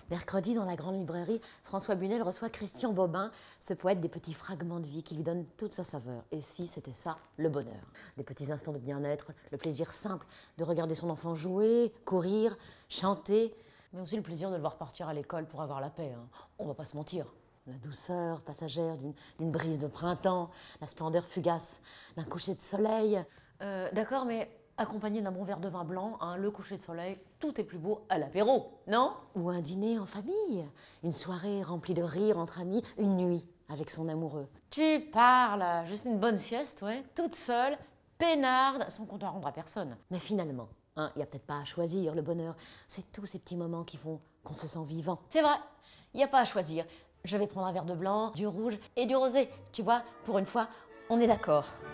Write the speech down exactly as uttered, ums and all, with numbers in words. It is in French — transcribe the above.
Mercredi, dans la grande librairie, François Bunel reçoit Christian Bobin, ce poète des petits fragments de vie qui lui donnent toute sa saveur. Et si c'était ça, le bonheur. Des petits instants de bien-être, le plaisir simple de regarder son enfant jouer, courir, chanter, mais aussi le plaisir de le voir partir à l'école pour avoir la paix. Hein. On va pas se mentir. La douceur passagère d'une brise de printemps, la splendeur fugace d'un coucher de soleil. Euh, D'accord, mais accompagné d'un bon verre de vin blanc, hein, le coucher de soleil, tout est plus beau à l'apéro, non? Ou un dîner en famille, une soirée remplie de rires entre amis, une nuit avec son amoureux. Tu parles, juste une bonne sieste, ouais, toute seule, peinarde, sans compte à rendre à personne. Mais finalement, il hein, n'y a peut-être pas à choisir le bonheur, c'est tous ces petits moments qui font qu'on se sent vivant. C'est vrai, il n'y a pas à choisir. Je vais prendre un verre de blanc, du rouge et du rosé, tu vois, pour une fois, on est d'accord.